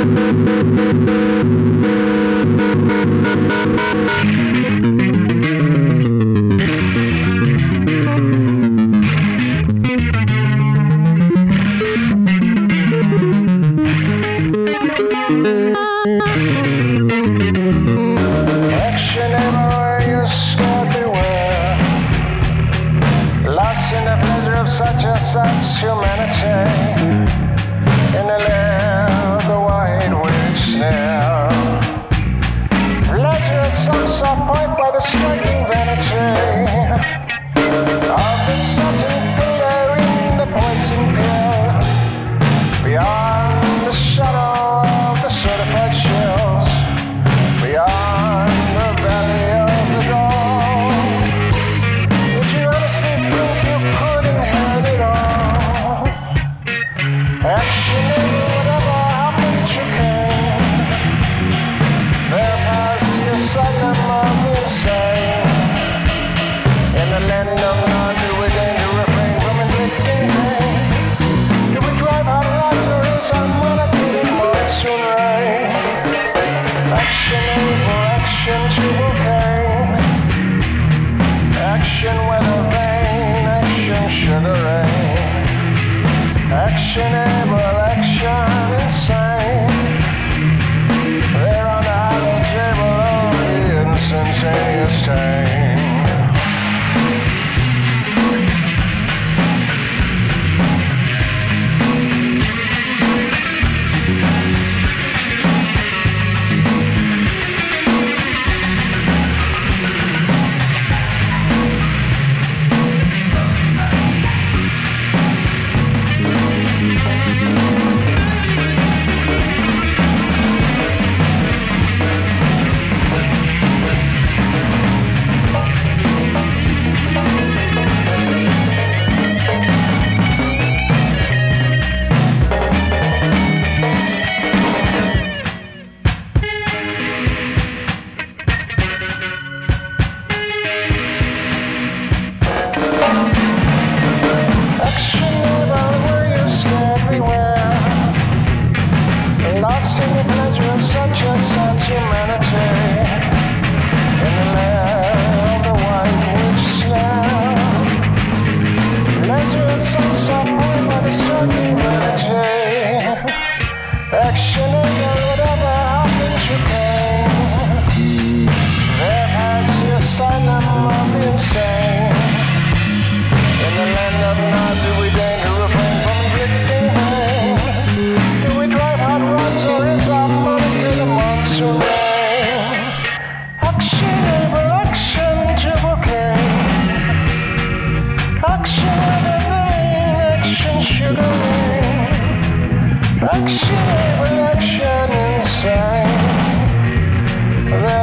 Action everywhere, you scared beware. Lost in the pleasure of such a such humanity. In the lair of the white witch snare. Pleasure at some soft point by the striking vanity of the satin pillar in the poison pill. Beyond the shadow of the certified shells. Beyond the valley of the dawn. Did you honestly think you could inherit it all? Action in whatever happened you can. There past the asylum of the insane. In the land of none do we deign to refrain from inflicting pain. Do we drive hard rods or is our monarchy monsoon rain? Action able, action to cocaine. Action weather vein, action sugar rain. Action able, action insane. They're on the hollow table of the instantaneous stain. Lost in the pleasure of such a sad humanity. In the lair of the white witch snare. Pleasure at some soft point by the striking vanity. Action in whatever happens you can. There has the asylum of the insane. In the land of none do we deign to refrain from inflicting pain. Do we drive hard rods or is our monarchy the monsoon rain? Action able, action to cocaine. Action weather vein, action sugar rain. Action able, action insane.